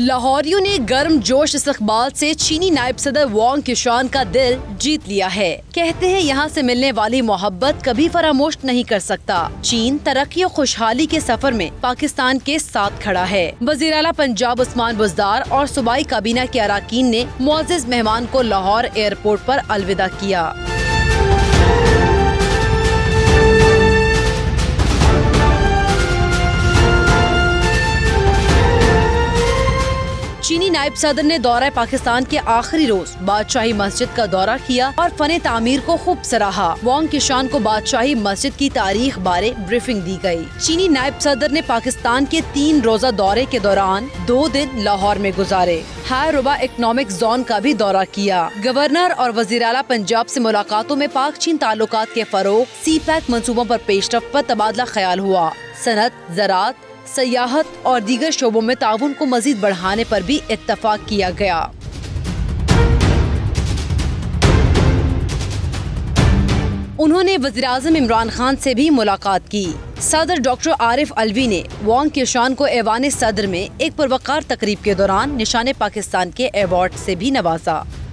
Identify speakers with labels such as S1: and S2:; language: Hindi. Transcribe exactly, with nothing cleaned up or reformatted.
S1: लाहौरियों ने गर्म जोश इस्तकबाल से चीनी नायब सदर वांग क्विशान का दिल जीत लिया है। कहते हैं यहाँ से मिलने वाली मोहब्बत कभी फरामोश नहीं कर सकता। चीन तरक्की और खुशहाली के सफर में पाकिस्तान के साथ खड़ा है। वज़ीर आला पंजाब उस्मान बुज़दार और सूबाई काबीना के अराकीन ने मुअज़्ज़ज़ मेहमान को लाहौर एयरपोर्ट पर अलविदा किया। चीनी नायब सदर ने दौरा पाकिस्तान के आखिरी रोज बादशाही मस्जिद का दौरा किया और फने तामीर को खूब सराहा। वांग क्विशान को बादशाही मस्जिद की तारीख बारे ब्रीफिंग दी गई। चीनी नायब सदर ने पाकिस्तान के तीन रोजा दौरे के दौरान दो दिन लाहौर में गुजारे। हाई रुबा इकनॉमिक जोन का भी दौरा किया। गवर्नर और वज़ीर आला पंजाब से मुलाकातों में पाक चीन ताल्लुकात के फरोग, सी पैक मंसूबों पर पेशरफ्त पर तबादला ख्याल हुआ। सनत, ज़राअत, सयाहत और दीगर शोबों में ताउन को मजीद बढ़ाने पर भी इत्तफाक किया गया। उन्होंने वज़ीर-ए-आज़म इमरान खान से भी मुलाकात की। सदर डॉक्टर आरिफ अलवी ने वांग क्विशान को ऐवान सदर में एक पुरवकार तकरीब के दौरान निशाने पाकिस्तान के अवार्ड से भी नवाजा।